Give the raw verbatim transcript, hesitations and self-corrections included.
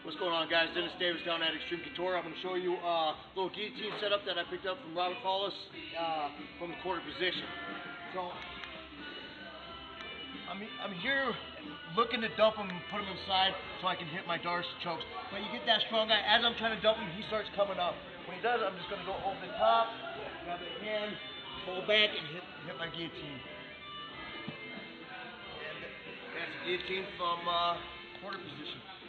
What's going on, guys? Dennis Davis down at Extreme Couture. I'm going to show you uh, a little guillotine setup that I picked up from Robert Paulus uh, from the quarter position. So I'm, I'm here looking to dump him, put him inside so I can hit my darts chokes. But you get that strong guy, as I'm trying to dump him, he starts coming up. When he does, I'm just going to go over the top, grab the hand, pull back, and hit, hit my guillotine. And that's a guillotine from uh, quarter position.